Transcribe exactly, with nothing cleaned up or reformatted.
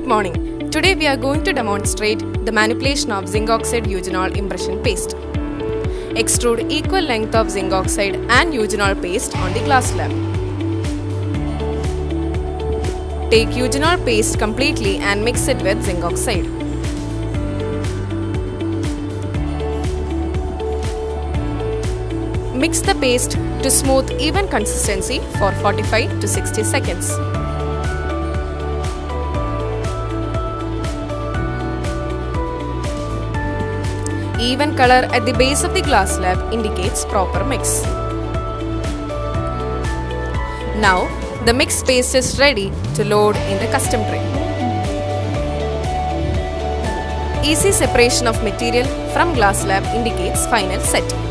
Good morning. Today we are going to demonstrate the manipulation of zinc oxide eugenol impression paste. Extrude equal length of zinc oxide and eugenol paste on the glass slab. Take eugenol paste completely and mix it with zinc oxide. Mix the paste to smooth even consistency for forty-five to sixty seconds. Even color at the base of the glass slab indicates proper mix. Now, the mixed paste is ready to load in the custom tray. Easy separation of material from glass slab indicates final setting.